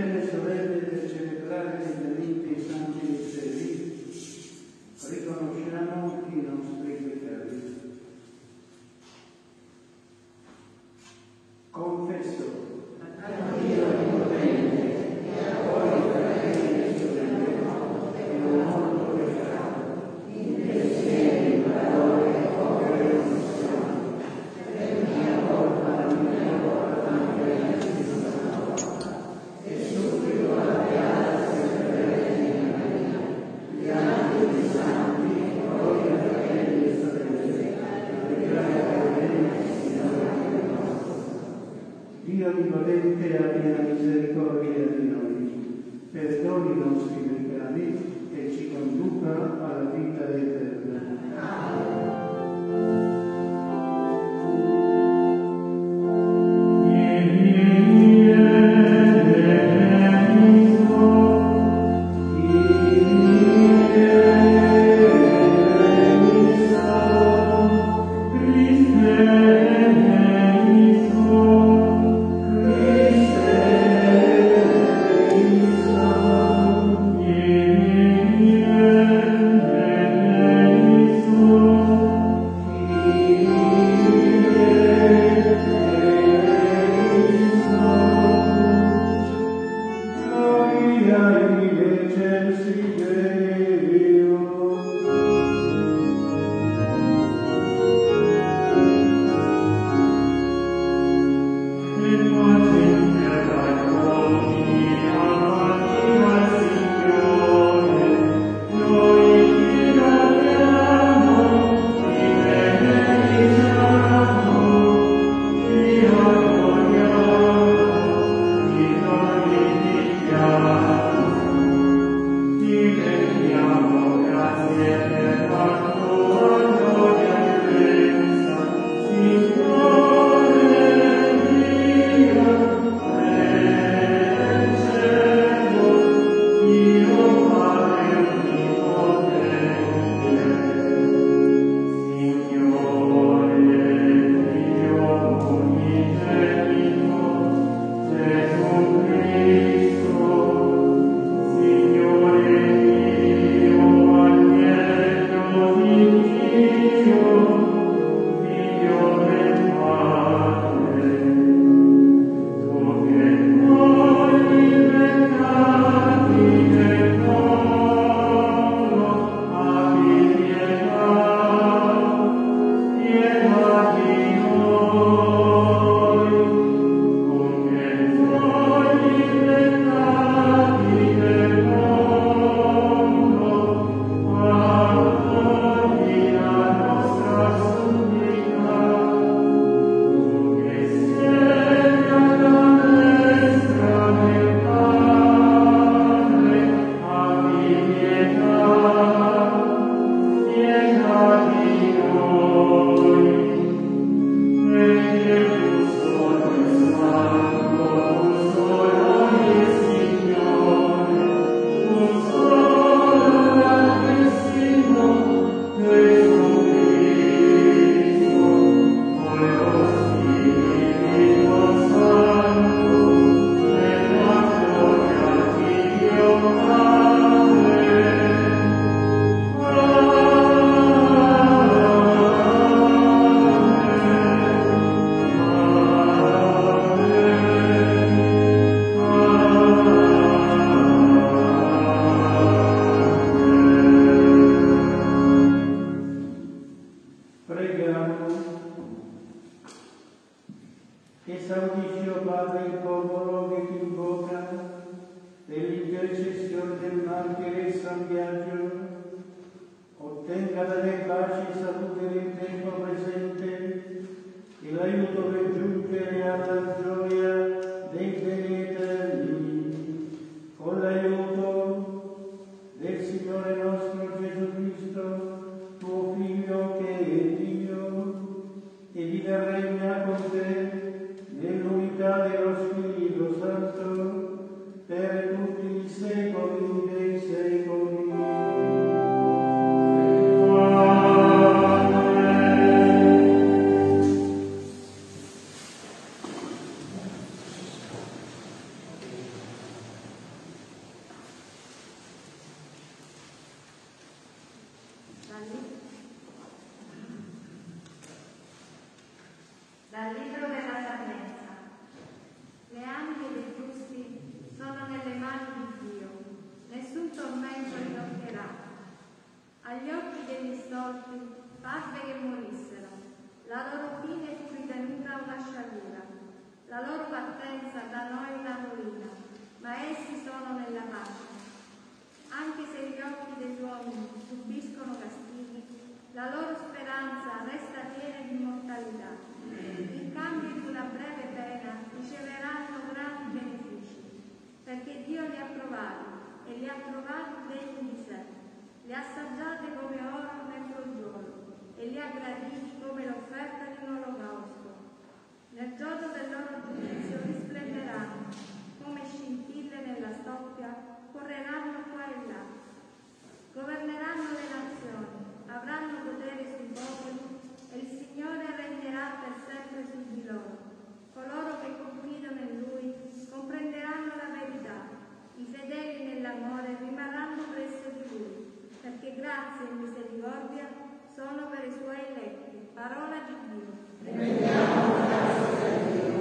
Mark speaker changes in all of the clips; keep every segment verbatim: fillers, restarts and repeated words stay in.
Speaker 1: fratelli e sorelle, per celebrare lentamente i santi misteri, riconosciamo i nostri peccati. Confesso a Dio Onnipotente e a voi, fratelli e sorelle, che ho molto peccato, in pensieri, in parole, opere e omissioni, per mia colpa, mia colpa, mia e supplico la Beata Sempre Vergine Maria, gli angeli e santi, voi, fratelli e sorelle, Dio Onnipotente abbia misericordia di noi, perdoni i nostri peccati e ci conduca alla vita eterna. Amen.
Speaker 2: Ti La loro fine fu ritenuta una sciagura, la loro partenza da noi una rovina, ma essi sono nella pace. Anche se gli occhi degli uomini subiscono castighi, la loro speranza resta piena di immortalità. In cambio di una breve pena riceveranno grandi benefici, perché Dio li ha provati e li ha trovati degni di sé. Li ha assaggiati come oro nel crogiolo e li ha graditi come l'offerta di un olocausto. Nel giorno del loro giudizio risplenderanno, come scintille nella stoppia, correranno qua e là. Governeranno le nazioni, avranno potere sui popoli e il Signore regnerà per sempre su di loro. Coloro che confidano in Lui comprenderanno la verità. I fedeli nell'amore rimarranno presso di Lui, perché grazia e misericordia sono per i Suoi eletti. Parola di Dio.
Speaker 1: Prendiamo la grazia di Dio.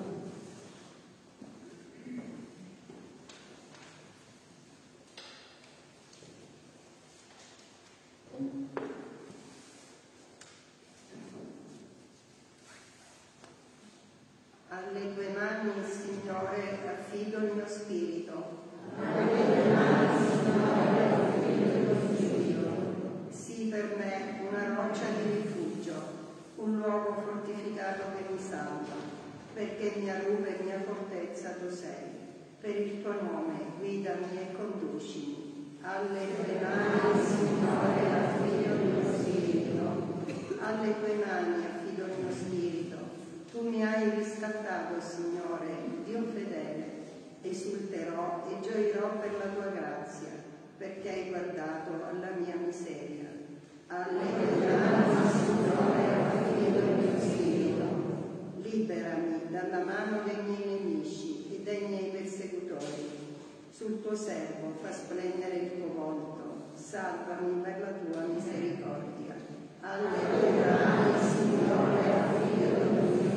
Speaker 1: Alle tue mani, Signore, affido il mio spirito. Alle tue mani, Signore, affido il mio spirito. Sii per me una roccia di rifugio, un luogo fortificato che mi salva, perché mia rupe e mia fortezza tu sei. Per il tuo nome guidami e conducimi. Alle tue mani, Signore, affido il mio spirito. Alle tue mani affido il mio spirito. Tu mi hai riscattato, Signore, Dio fedele. Esulterò e gioirò per la tua grazia, perché hai guardato alla mia miseria. Alle tue mani, Signore, affido il mio spirito. Liberami dalla mano dei miei nemici e dei miei persecutori. Sul tuo servo fa splendere il tuo volto, salvami per la tua misericordia. Alle tue mani, Signore, affido il mio spirito.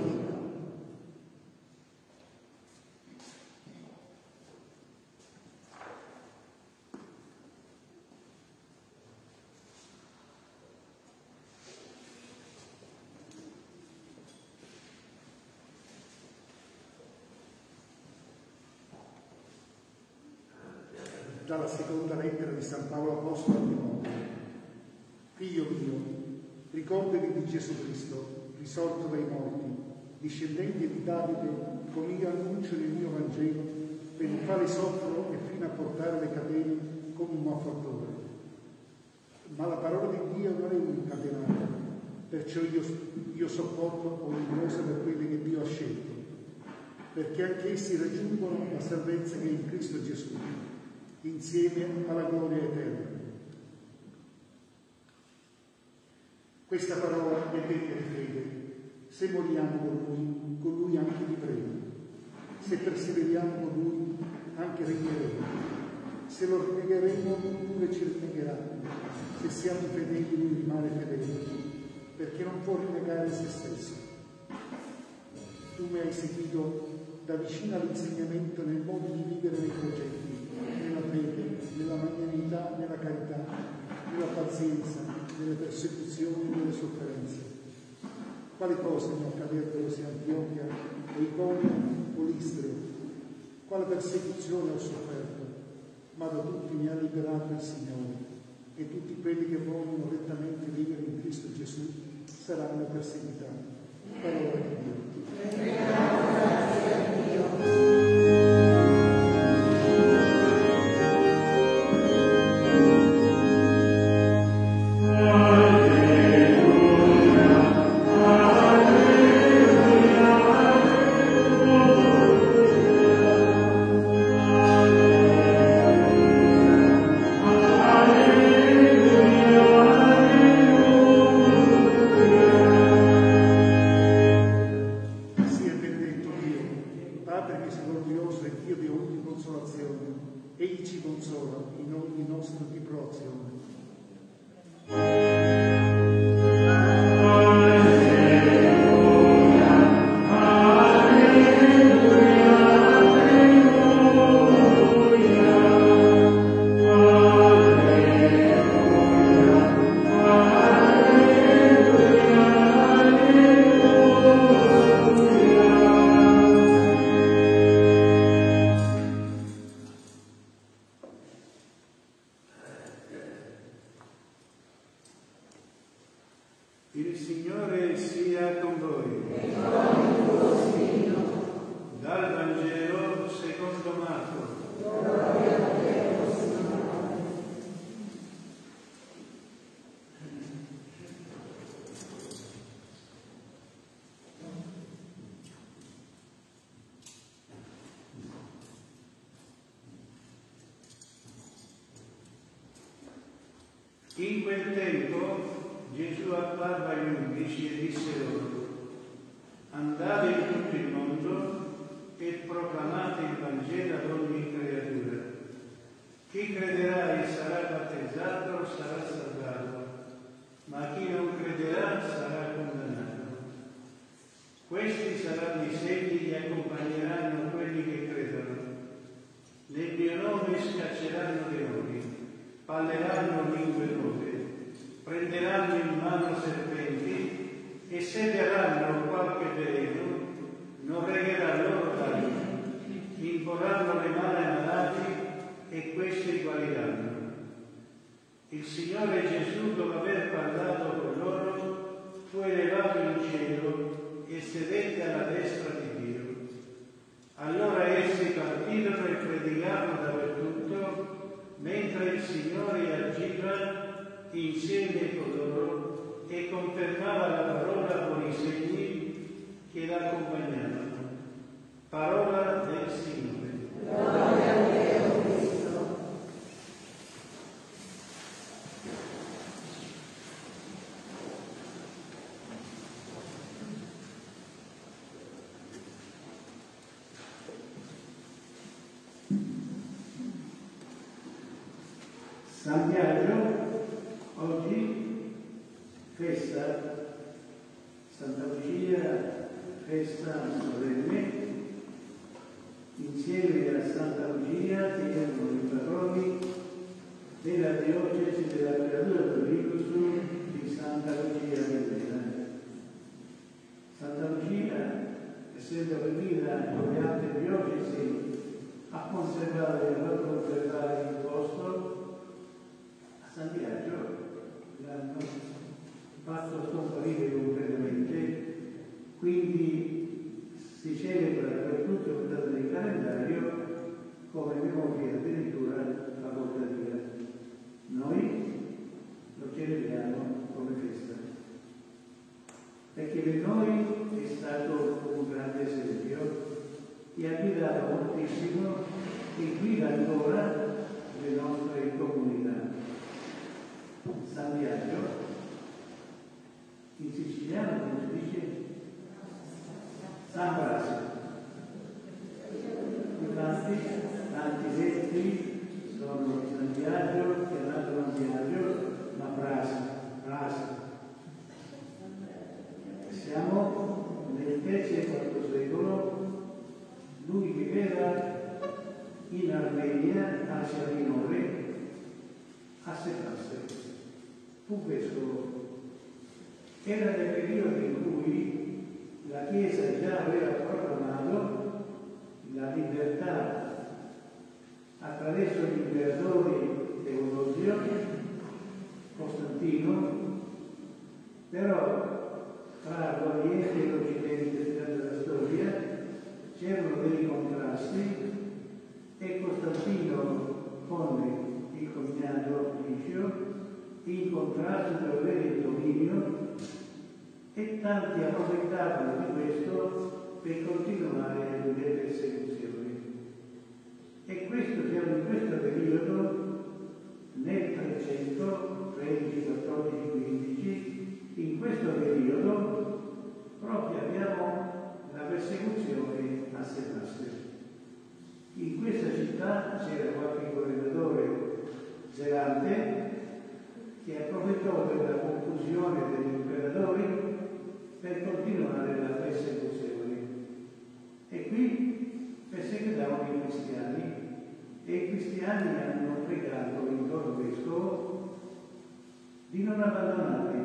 Speaker 3: Dalla seconda lettera di San Paolo Apostolo a Timoteo. Figlio mio, ricordati di Gesù Cristo, risorto dai morti, discendente di Davide, come io annuncio nel mio Vangelo, per il quale soffro e fino a portare le catene come un malfattore. Ma la parola di Dio non è un'incatenata, perciò io, io sopporto ogni cosa per quelle che Dio ha scelto, perché anche essi raggiungono la salvezza che è in Cristo Gesù, insieme alla gloria eterna. Questa parola è detta di fede. Se moriamo con Lui, con Lui anche vivremo. Se perseveriamo con Lui, anche regneremo. Se lo rinnegheremo, pure ci rinnegherà. Se siamo fedeli, Lui rimane fedele, perché non può rinnegare se stesso. Tu mi hai seguito da vicino all'insegnamento nel modo di vivere nei progetti, nella fede, nella magnanimità, nella carità, nella pazienza, nelle persecuzioni e nelle sofferenze. Quali cose mi accadettero sia Antiochia, o Iconia o Listria? Quale persecuzione ho sofferto? Ma da tutti mi ha liberato il Signore, e tutti quelli che vogliono rettamente vivere in Cristo Gesù saranno perseguitati. Parola di Dio. Grazie a Dio.
Speaker 4: Il Signore sia con voi.
Speaker 1: E con il tuo spirito.
Speaker 4: Dal Vangelo secondo Marco.
Speaker 1: Gloria a te, o Signore.
Speaker 4: In quel tempo Gesù apparve agli undici e disse loro: andate in tutto il mondo e proclamate il Vangelo ad ogni creatura. Chi crederà e sarà battezzato sarà salvato, ma chi non crederà sarà condannato. Questi saranno i segni che accompagneranno quelli che credono. Nel mio nome scacceranno demoni, parleranno lingue nuove, prenderanno in mano serpenti e se daranno qualche veleno non regherà loro danno, imporranno le mani ai malati e questi guariranno. Il Signore Gesù, dopo aver parlato con loro, fu elevato in cielo e sedette alla destra di Dio. Allora essi partirono e predicarono dappertutto, mentre il Signore agiva insieme con loro e confermava la parola con i segni che l'accompagnavano. Parola del Signore.
Speaker 1: Gloria a te, o Cristo.
Speaker 4: San Biagio, oggi festa, Santa Lucia, festa solenne, insieme a Santa Lucia che erano i patroni della diocesi della creatura Dominus di Santa Lucia Medina. Santa Lucia, essendo venuta con le altre diocesi a conservare e a conservare il posto, San Biagio l'hanno fatto scomparire completamente, quindi si celebra per tutto il dato del calendario come memoria addirittura facoltativa. Noi lo celebriamo come festa, perché per noi è stato un grande esempio e ha guidato moltissimo e guida ancora le nostre comunità. San Biagio, in siciliano come si dice? San Brasio. Tanti, tanti detti sono San Biagio, chiamato San Biagio, ma Brasio, Brasio. Siamo nel terzo e quarto secolo, lui viveva in Armenia, Asia Minore, a Sebaste. Fu vescovo. Era nel periodo in cui la Chiesa già aveva proclamato la libertà attraverso gli imperatori Teodosio, Costantino, però tra l'Oriente e l'Occidente della storia c'erano dei contrasti e Costantino con il cognato Licio in contrasto per avere il dominio e tanti approfittavano di questo per continuare le persecuzioni. E questo siamo in questo periodo, nel trecento, tredici, quattordici, quindici, in questo periodo proprio abbiamo la persecuzione a Sebaste. In questa città c'era qualche governatore zelante che approfittò della confusione degli imperatori per continuare la persecuzione. E qui perseguitavano i cristiani e i cristiani hanno pregato il loro vescovo di non abbandonarli,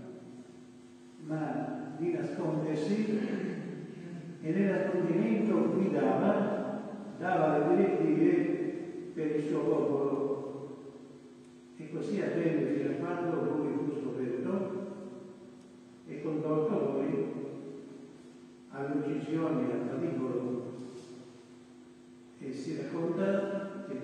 Speaker 4: ma di nascondersi e nell'ascondimento guidava, dava le direttive per il suo popolo. E così avvenne fino a quando lui fu scoperto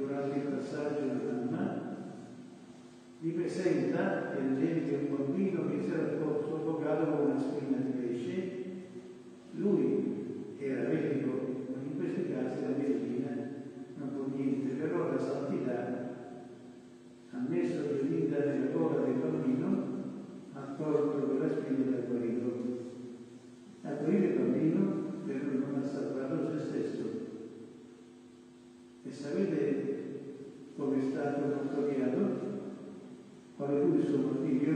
Speaker 4: durante il passaggio dal Mar, gli presenta piangente un bambino che si era soffocato con una spina di pesce. Lui era medico, ma in questi casi la medicina non può niente, però la santità ha messo le dita nella gola del bambino, ha tolto quella spina dal guarito. A guarire il bambino per non ha salvato se stesso. E sapete come è stato martoriato? Quale fu il suo martirio?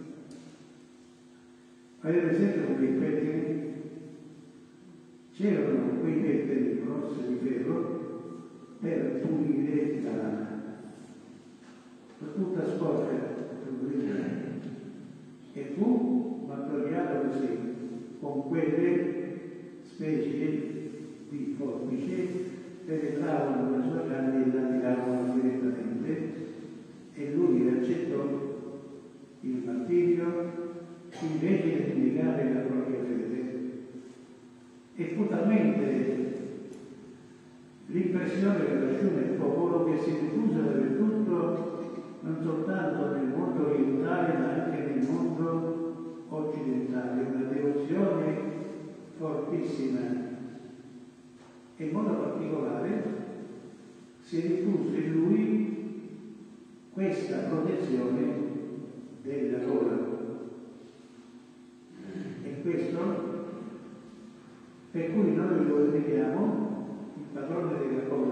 Speaker 4: Avete presente quei pettini? C'erano quei pettini grossi di ferro per pulire la lana, tutta sporca, e fu martoriato così, con quelle specie di forbici penetravano nella sua carne e la tiravano direttamente, e lui accettò il martirio invece di negare la propria fede. E fu talmente l'impressione che lasciò nel popolo che si diffuse dappertutto, non soltanto nel mondo orientale ma anche nel mondo occidentale, una devozione fortissima. E in modo particolare si diffuse in lui questa protezione della gola. E questo per cui noi lo vediamo il padrone della gola,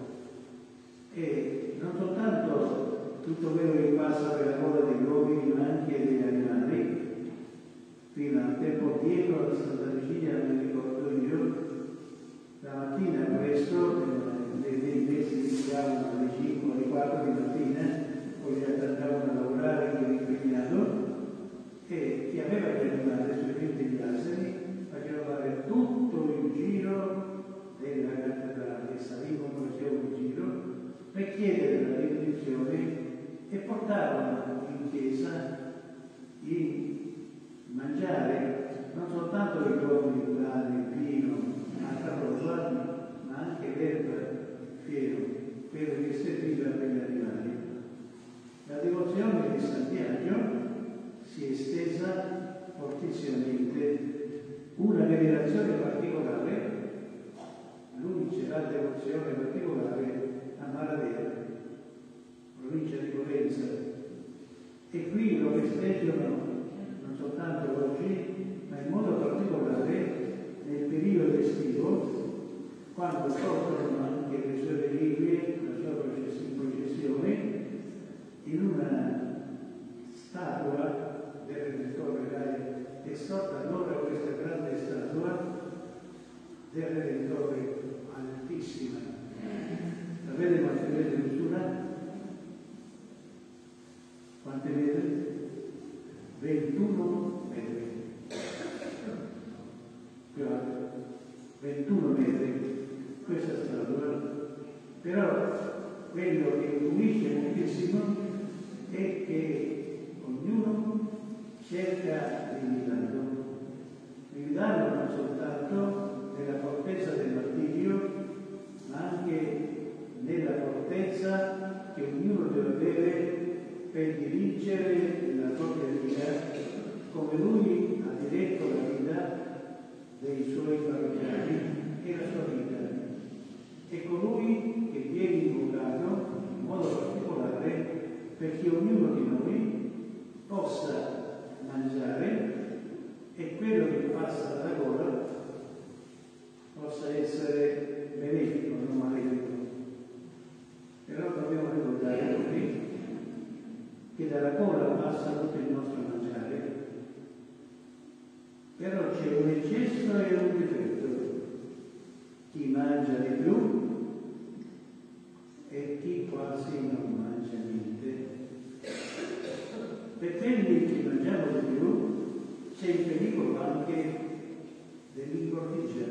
Speaker 4: e non soltanto tutto quello che passa per la gola degli uomini ma anche degli animali. Fino a tempo dietro a Santa Lucia, mi ricordo io, la mattina presto, nei mesi iniziavano alle cinque, alle quattro di mattina, poi già andavano a lavorare con l'impegnato, e chi aveva gli animali, specialmente gli asini, faceva fare tutto il giro della cattedrale, salivano, facevano il giro per chiedere la benedizione e portavano in chiesa i mangiare non soltanto i giorni, il pane, il vino, altra cosa, ma anche l'erba fiero, quello che serviva per gli animali. La devozione di San Biagio si è estesa fortissimamente. Una venerazione particolare, lui c'era la devozione particolare a Maradea, provincia di Colenza, e qui lo festeggiano non soltanto oggi, ma in modo particolare nel periodo estivo, quando portano anche le sue reliquie, la sua processione, in una statua del Redentore. È sorta allora questa grande statua del Redentore altissima. Sapete quante vede misura? Quante vede? ventuno metri. Più alto. ventuno metri. Questa statua. Però quello che unisce moltissimo è che ognuno cerca di imitarlo. Imitarlo non soltanto nella fortezza del martirio, ma anche nella fortezza che ognuno deve avere per dirigere la propria vita, come lui ha diretto la vita dei suoi parrocchiani e la sua vita. È colui che viene invocato in modo particolare perché ognuno di noi possa mangiare e quello che passa dalla gola possa essere benefico, non malefico. Però dobbiamo ricordare qui che dalla gola passa tutto il nostro mangiare, però c'è un eccesso e un difetto. Chi mangia di più e chi quasi non mangia niente. Per quelli che mangiamo di più c'è il pericolo anche dell'ingordigia.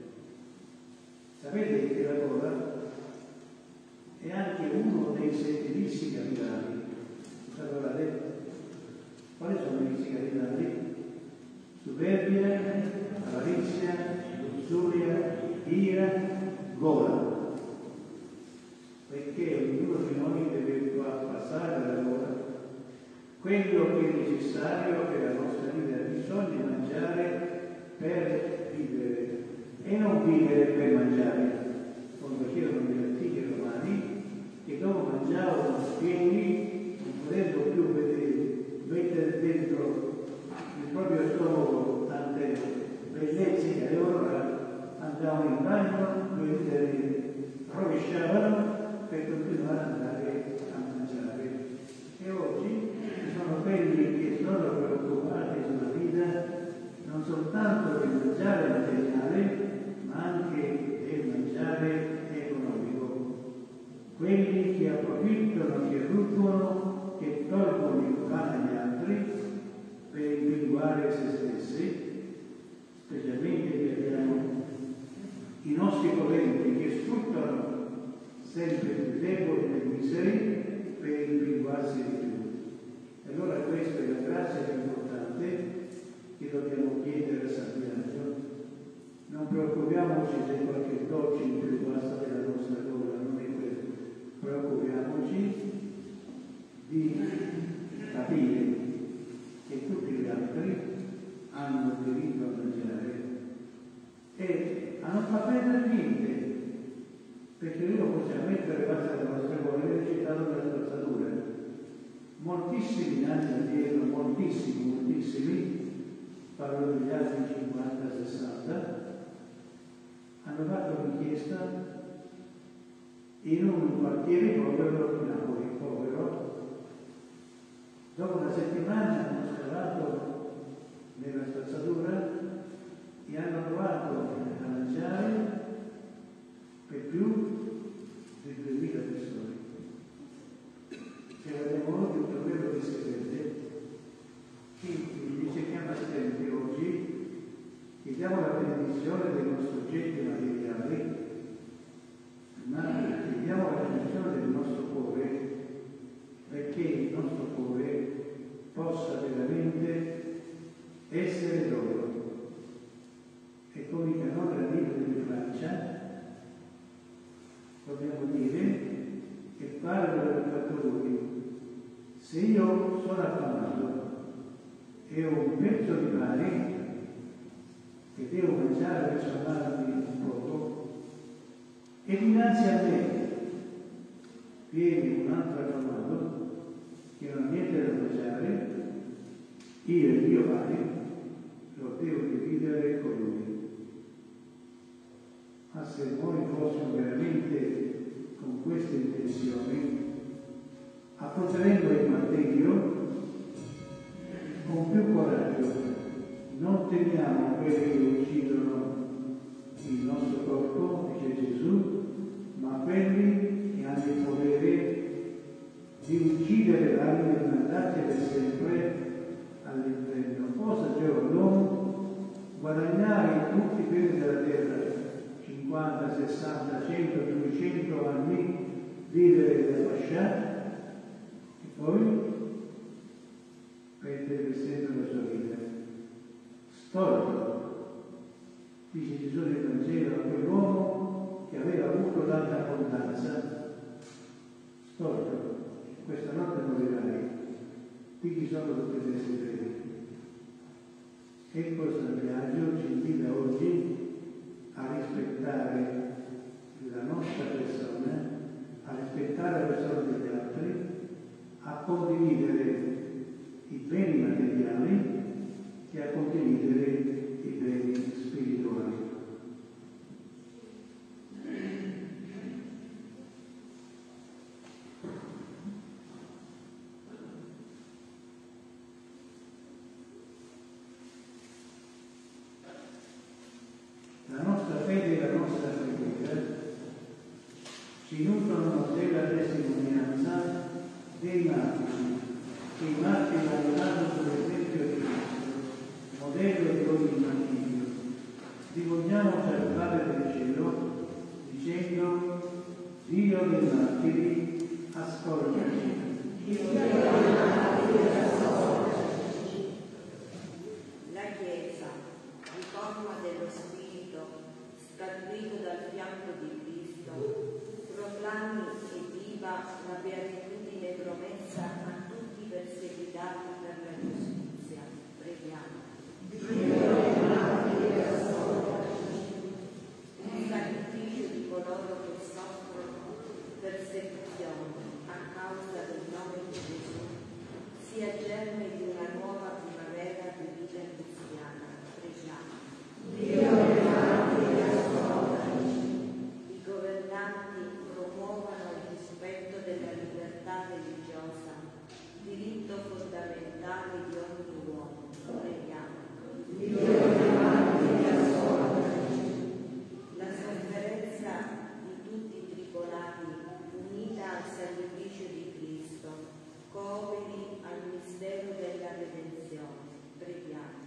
Speaker 4: Sapete che la gola è anche uno dei sette vizi capitali. Guardate, quali sono i vizi capitali? Superbia, avarizia, lussuria, ira, gola. perché ognuno di noi deve passare da ora quello che è necessario per la nostra vita. Bisogna mangiare per vivere e non vivere per mangiare, come facevano gli antichi romani, che dopo mangiavano pieni, non potendo più vedere, mettere dentro il proprio stomaco tante bellezze che avevano, andavano in bagno, rovesciavano per continuare ad andare a mangiare. E oggi ci sono quelli che sono preoccupati sulla vita non soltanto del mangiare materiale, ma anche del mangiare economico. Quelli che approfittano, che rubano, che tolgono il pane agli altri per individuare se stessi, specialmente che abbiamo i nostri potenti che sfruttano sempre più deboli e miseri per individuarsi di più. E allora questa è la grazia più importante che dobbiamo chiedere a San Biagio. Non preoccupiamoci se qualche dolce in più basta della nostra gola, non è questo. Preoccupiamoci di capire che tutti gli altri hanno diritto a mangiare e a non far perdere niente, perché uno possiamo mettere basta le nostre gola e citato nella spazzatura. Moltissimi anni addietro, moltissimi, moltissimi, parlo degli anni cinquanta sessanta, hanno fatto un'inchiesta in un quartiere povero di Napoli, povero. Dopo una settimana hanno scavato nella spazzatura e hanno provato a mangiare per più di duemila persone. C'era da molti un problema di sedere che mi si chiama sempre oggi, chiediamo la benedizione dei nostri oggetti materiali, ma chiediamo la benedizione del nostro cuore, perché il nostro cuore possa veramente essere loro. E come i canoni del libro di Francia dobbiamo dire che parlo del peccatori. Se io sono affamato e ho un pezzo di pane che devo mangiare per salvarmi un poco, e dinanzi a me viene un altro affamato che non ha niente da mangiare, io il mio pane lo devo dividere con lui. Ma se noi fossimo veramente con queste intenzioni, affronteremo il martirio con più coraggio. Non temiamo quelli che uccidono il nostro corpo, dice Gesù, ma quelli che hanno il potere di uccidere l'anima e mandarci per sempre all'inferno. Cosa giova l'uomo? Guadagnare tutti i beni della terra, cinquanta, sessanta, cento, duecento anni, vivere da pascià e poi perdere per sempre la sua vita. Storto, dice Gesù nel Vangelo, a quell'uomo che aveva avuto tanta abbondanza. Storto, questa notte morirai, qui ci sono tutti i desideri. Ecco San Biagio ci invita oggi a rispettare la nostra persona, a rispettare la persona degli altri, a condividere i beni materiali e a condividere i beni spirituali. La nostra fede e la nostra preghiera
Speaker 1: la beatitudine promessa a tutti i perseguitati per la giustizia. Preghiamo. Il sacrificio di coloro che soffrono persecuzione a causa del nome di Gesù sia germe di una nuova primavera di vita cristiana. Preghiamo. I governanti promuovano il rispetto della libertà religiosa, diritto fondamentale di ogni uomo. Preghiamo. La sofferenza di tutti i tribolati, unita al sacrificio di Cristo, cooperi al mistero della redenzione. Preghiamo.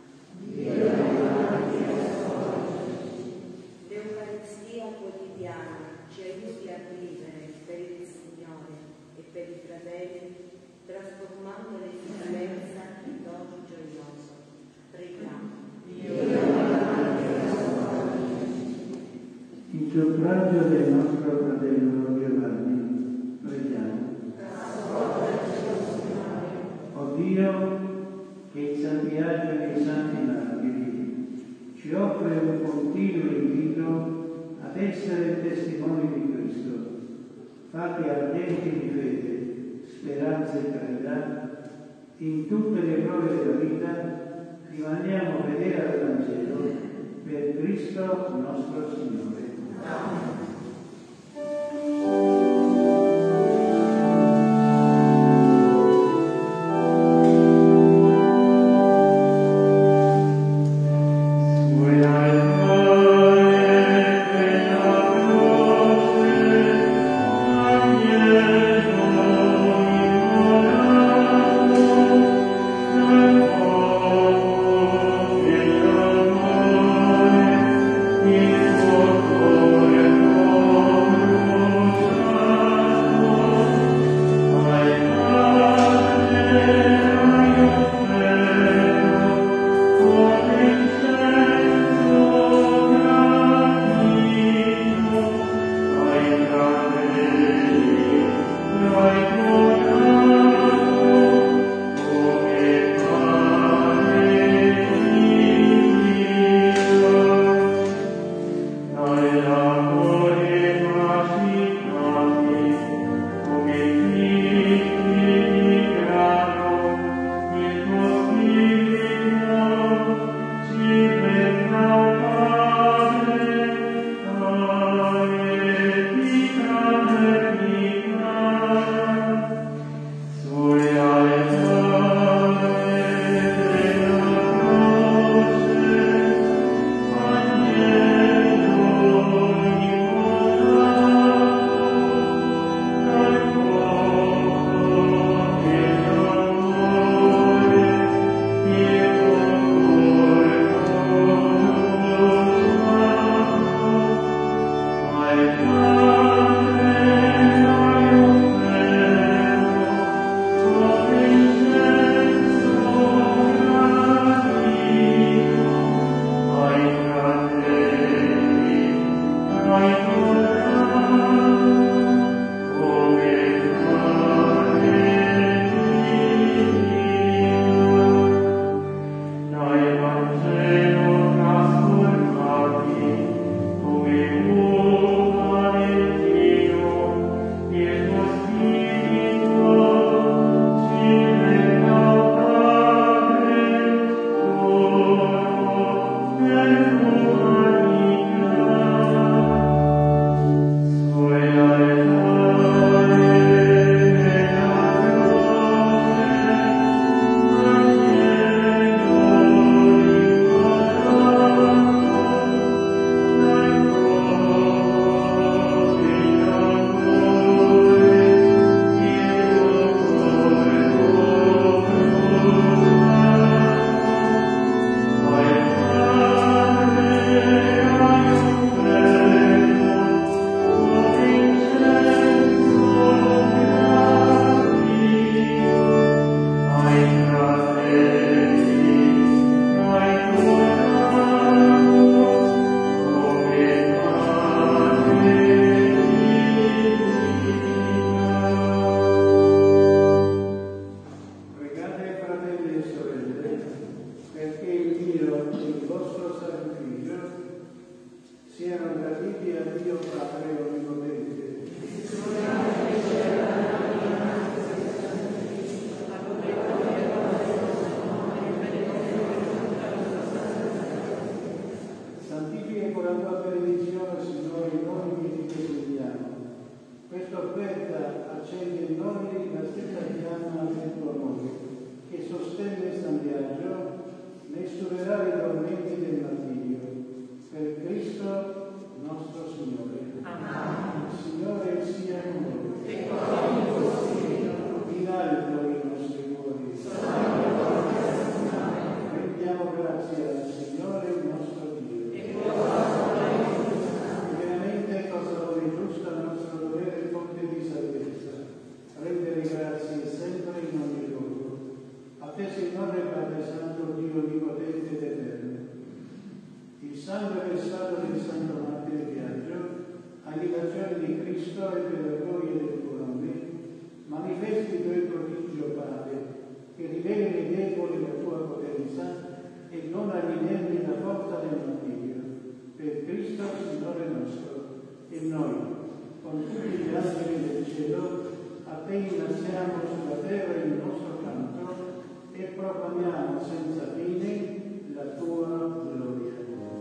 Speaker 1: L'Eucaristia quotidiana ci aiuti a vivere per il Signore e per i fratelli, trasformando l'esistenza in dono gioioso. Preghiamo.
Speaker 5: In suffragio del nostro fratello Giovanni, preghiamo. O Dio, che il Santiago dei Santi Martiri ci offre un continuo invito ad essere testimoni di Cristo, fatti ardenti di fede, speranza e carità, in tutte le prove della vita, rimaniamo fedeli al Vangelo per Cristo nostro Signore. Amen. fiamma del tuo amore, che sostenne San Biagio nel superare i tormenti del martirio. Per Cristo nostro Signore.
Speaker 1: Amen.
Speaker 5: Il Signore sia con voi.
Speaker 1: E con il tuo spirito.
Speaker 5: In alto i nostri cuori. Rendiamo grazie al Signore nostro Dio.
Speaker 1: E
Speaker 5: veramente è cosa vuole giusta il nostro dovere e fonte di salvezza, rendere grazie sempre in ogni luogo. A te, Signore Padre Santo, Dio onnipotente ed eterno. Il sangue versato del Santo Martire Biagio, agitazione di Cristo e per la gloria del tuo nome, manifesti il tuo prodigio, Padre, che riveli ai deboli la tua potenza e non agli inermi la forza del martirio. Per Cristo, Signore nostro, e noi, con tutti gli angeli del cielo, a te innalziamo sulla terra il nostro canto e proclamiamo senza fine la tua gloria.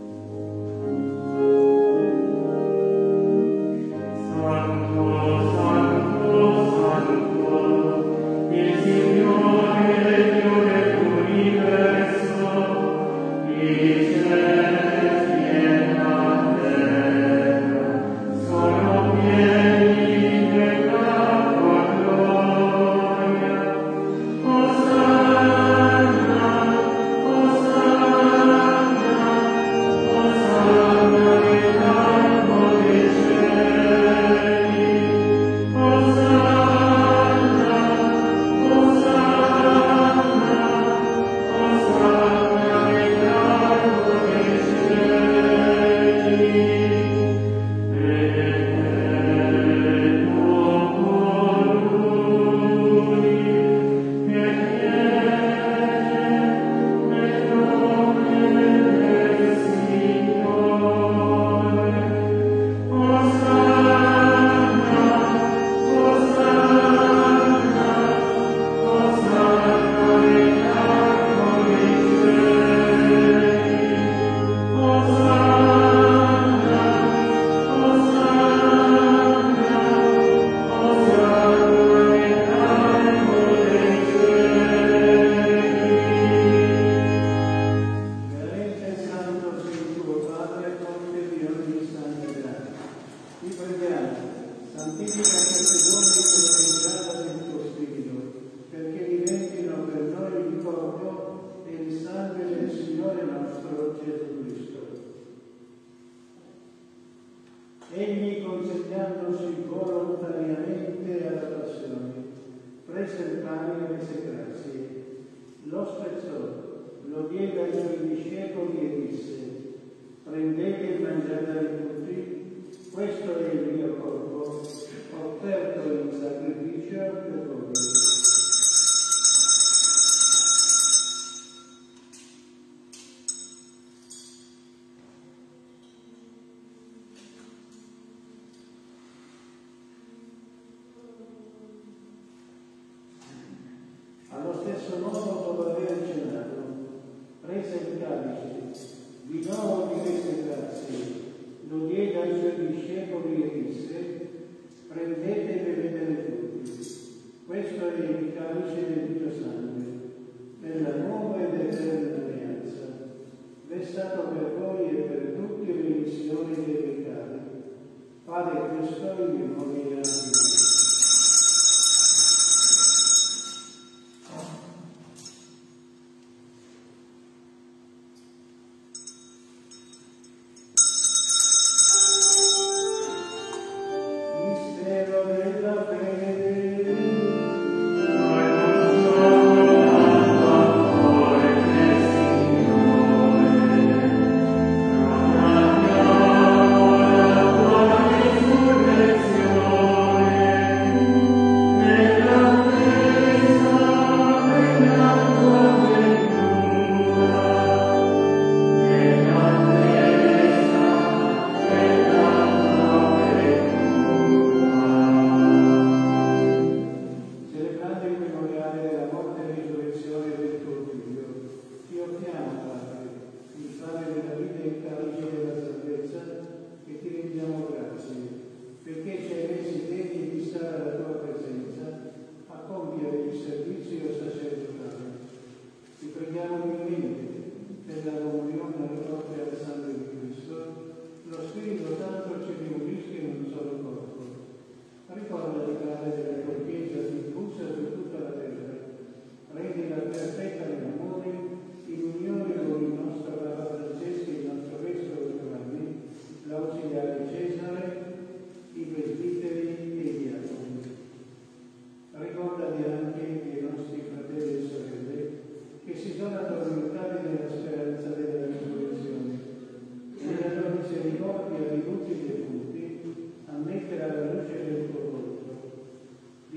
Speaker 5: Egli, consegnandosi volontariamente alla passione, prese il pane e rese grazie, lo spezzò, lo diede ai suoi discepoli e disse: prendete e mangiate tutti, questo è il mio corpo, offerto in sacrificio per voi. Allo stesso modo, dopo aver cenato, prese il calice, di nuovo gli rese grazie, lo diede ai suoi discepoli e disse: prendete e bevete tutti, questo è il calice del mio sangue, per la nuova ed eterna alleanza, versato per voi e per tutti le missioni dei peccati. Fate questo in memoria di me.
Speaker 6: Resurrezione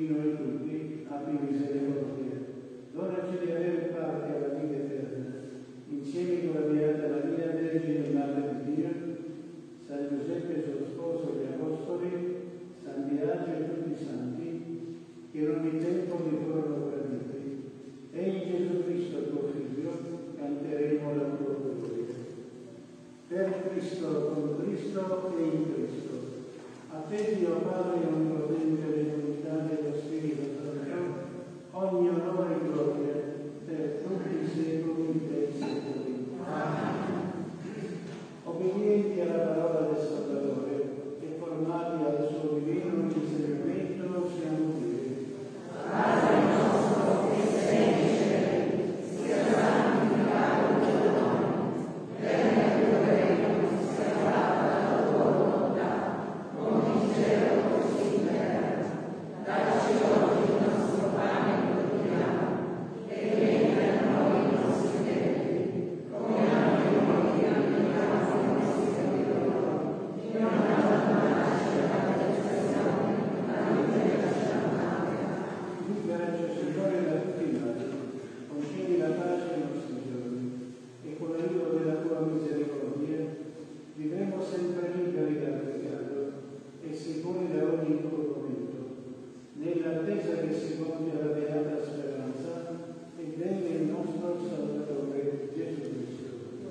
Speaker 5: di noi tutti, abbi misericordia. Donaci di avere parte alla vita eterna, insieme con la Beata Maria, Vergine e Madre di Dio, San Giuseppe suo sposo, gli Apostoli, San Biagio e tutti i santi, che in ogni tempo mi furono graditi. E in Gesù Cristo, tuo Figlio, canteremo la tua gloria. Per Cristo, con Cristo e in Cristo. A te, Dio Padre onnipotente, nell'unità dello Spirito Santo, ogni onore e gloria per tutti i secoli dei secoli. Amen. Obbedienti alla parola del Salvatore e formati al suo divino insegnamento, siamo lieti. Padre nostro che sei nei cieli, sia santificato il tuo nome, venga il tuo regno, sia fatta la tua volontà, come in cielo così in terra. Dacci oggi il nostro pane quotidiano, e vieni a noi i nostri debiti, come anche noi riabbiamo i nostri debitori, e non abbandonarci alla tentazione, ma liberaci dal male. Liberaci, Signore, da tutti i mali, concedi la pace ai nostri giorni, e con l'aiuto della tua misericordia vivremo sempre liberi dal peccato e sicuri da ogni incorromento, nell'attesa che si compia la beata speranza e venga il nostro Salvatore Gesù Cristo.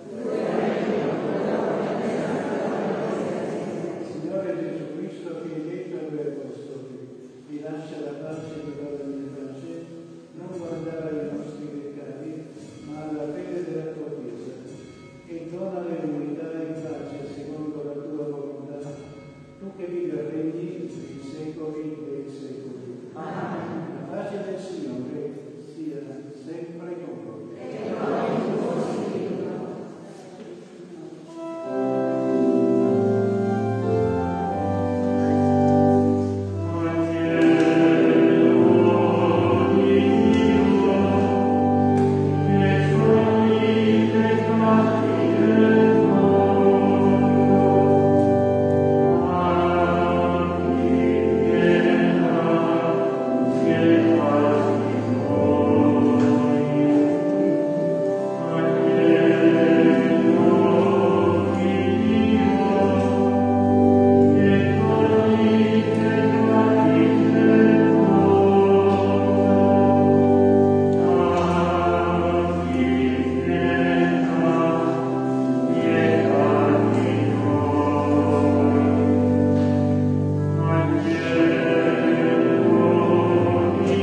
Speaker 5: Signore Gesù Cristo, che hai detto ai tuoi apostoli, vi lascia la pace e vi dà la mia pace, non guardare ai nostri peccati, ma alla fede della tua Chiesa, e dona l'unità e pace secondo la tua volontà, tu che vivi e regni nei secoli dei secoli. Amen. La pace del Signore sia sempre con voi. E con il tuo spirito.
Speaker 1: Amen.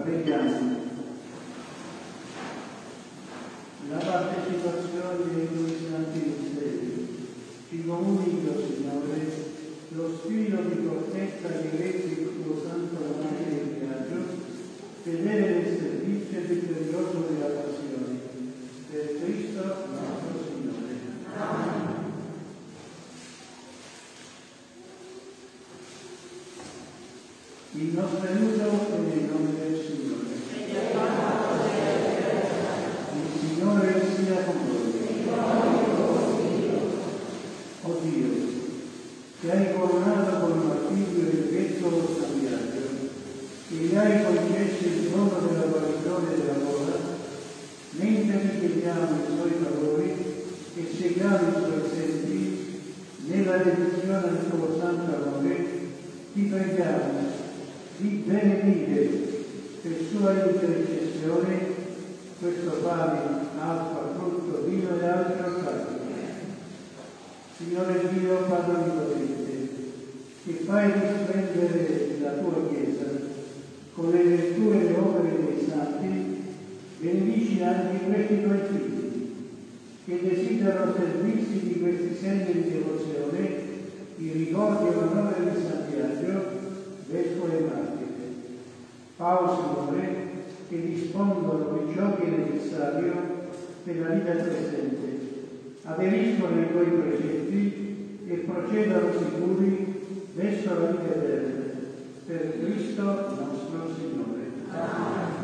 Speaker 5: Preghiamo. La partecipazione dei tuoi santi misteri ci comunica, Signore, lo spirito di fortezza che rendi il tuo santo davanti del viaggio, fedele nel servizio e vittorioso della passione. Per Cristo nostro Signore. Amen. Il nostro aiuto è nel nome del Signore. Il Signore sia con voi. O Dio, che hai coronato con il martirio e il vescovo San Biagio, che gli hai concesso il dono della guarigione e della gola, mentre vi chiediamo i suoi favori e seguiamo i suoi esempi nella dedizione del tuo santo amore, ti preghiamo di benedire per sua intercessione questo pane, alfa, frutto, vino e altri ortaggi. Signore Dio, Padre Onnipotente, che fai risplendere la tua Chiesa con le virtù e le opere dei santi, benedici anche questi tuoi figli, che desiderano servirsi di questi segni di devozione, i ricordi e l'onore di San Biagio, vescovo e martire. Fa, Signore, che dispongono di ciò che è necessario per la vita presente, aderiscono ai tuoi precetti e procedano sicuri verso la vita eterna. Per Cristo nostro Signore. Amen.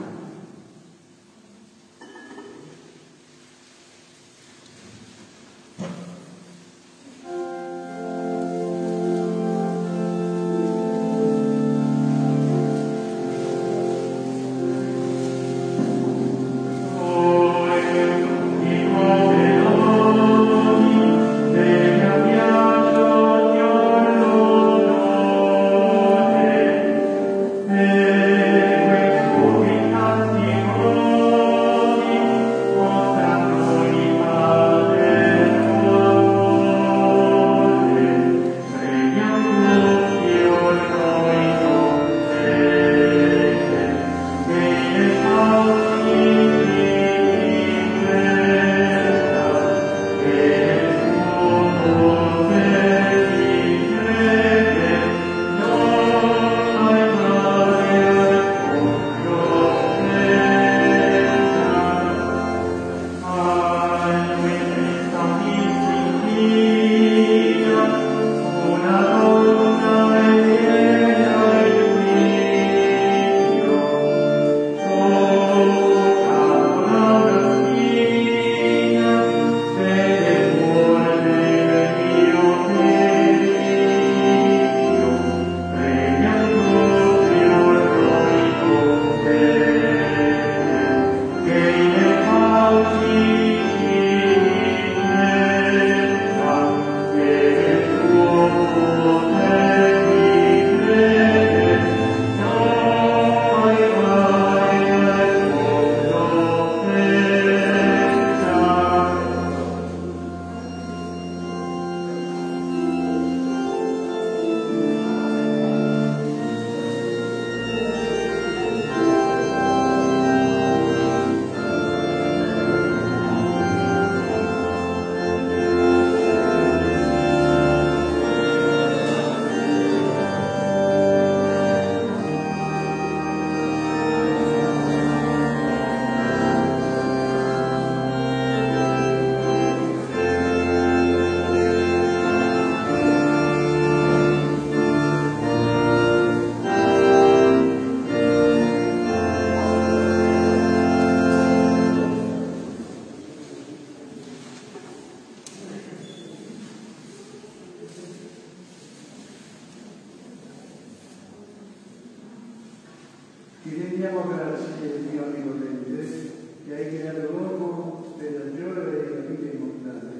Speaker 5: Ti rendiamo grazie, Dio Onnipotente, che hai creato l'uomo per la gioia della vita immortale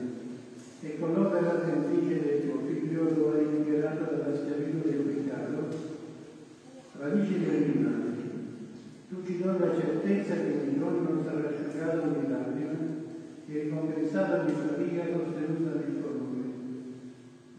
Speaker 5: e con l'opera semplice del tuo Figlio lo hai liberato dalla schiavitù del peccato, radici terminali. Tu ci dai la certezza che il giorno sarà asciugato di lacrime e ricompensata di fatica sostenuta nel tuo nome.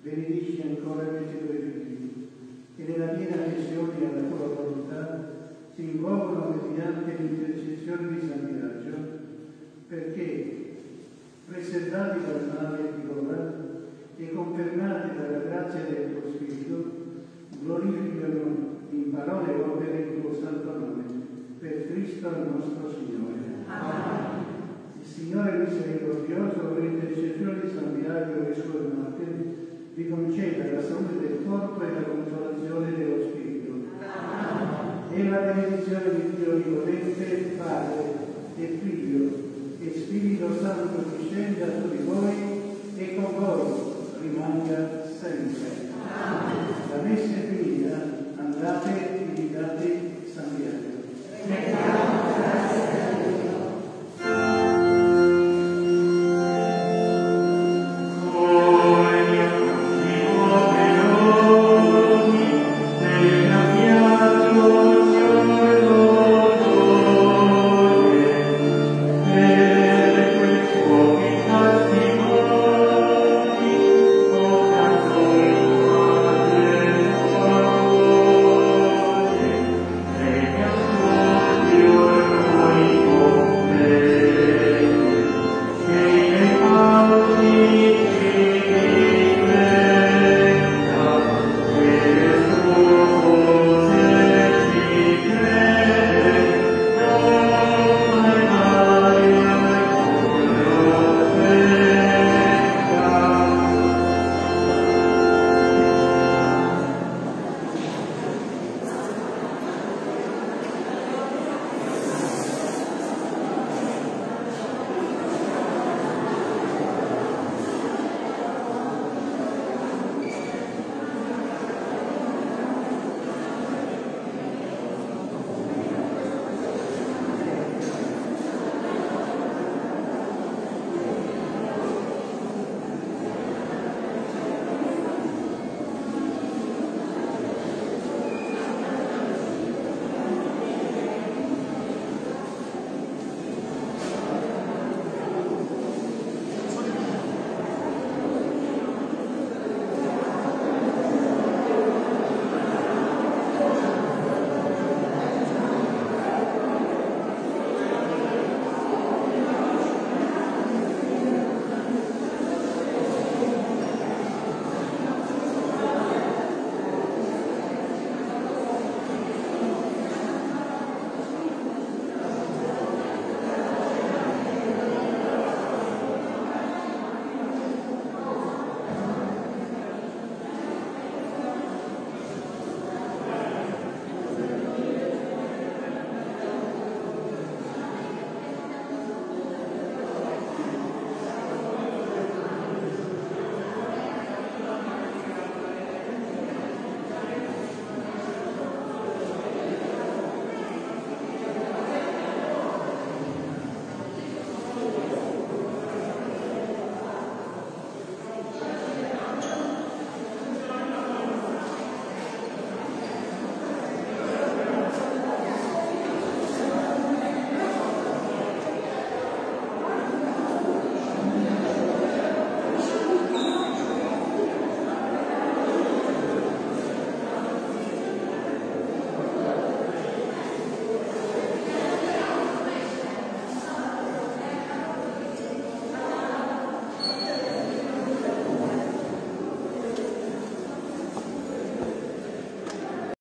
Speaker 5: Benedici ancora questi tuoi figli, che nella piena adesione alla tua volontà si invocano mediante l'intercessione di San Biagio, perché, preservati dal male di ora e confermati dalla grazia del tuo Spirito, glorificano in parole e opere il tuo santo nome, per Cristo il nostro Signore.
Speaker 2: Amen.
Speaker 5: Il Signore misericordioso, per l'intercessione di San Biagio e i suoi martiri, vi conceda la salute del corpo e la consolazione dello Spirito. Amen. E la benedizione di Dio Onnipotente, Padre e Figlio e Spirito Santo discenda su di voi e con voi rimanga sempre. Amen. La messa è finita, andate